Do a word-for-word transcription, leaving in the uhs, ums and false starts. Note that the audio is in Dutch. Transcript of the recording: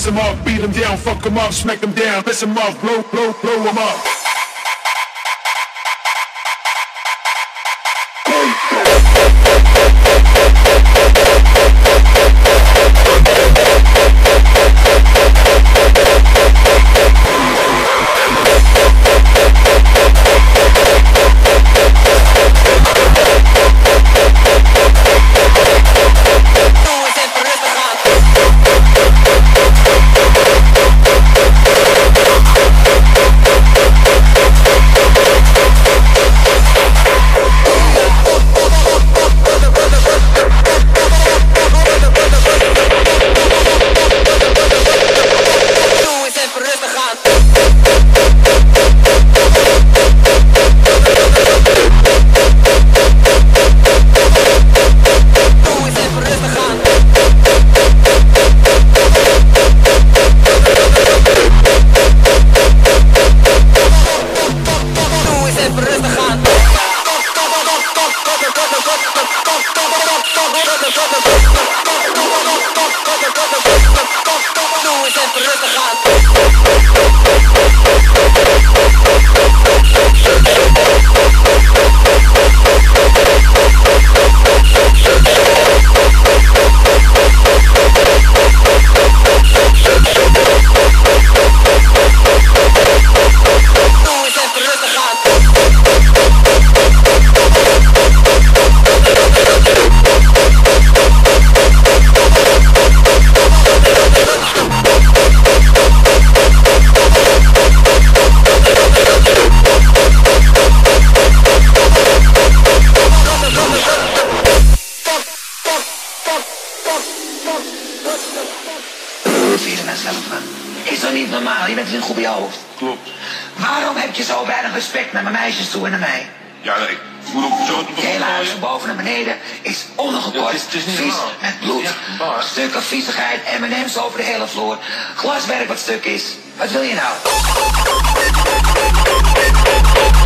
them up, beat them down, fuck them up, smack them down, piss them off, blow, blow, blow them up. Is toch niet normaal? Je bent een goed bij je hoofd. Klopt. Waarom heb je zo weinig respect naar mijn meisjes toe en naar mij? Ja, ik moet op zo te Het hele huis van boven naar beneden is ondergekort, ja, het is, het is vies, normaal. met bloed, Ja, stukken viezigheid, M en M's over de hele vloer, glaswerk wat stuk is. Wat wil je nou?